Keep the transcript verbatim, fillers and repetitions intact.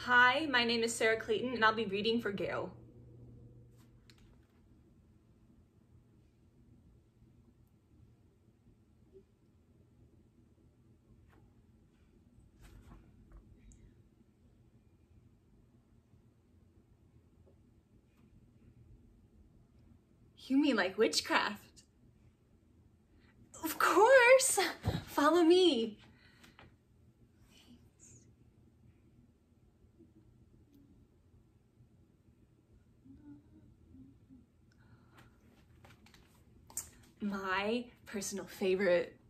Hi, my name is Sarah Clayton, and I'll be reading for Gale. You mean like witchcraft? Of course! Follow me. My personal favorite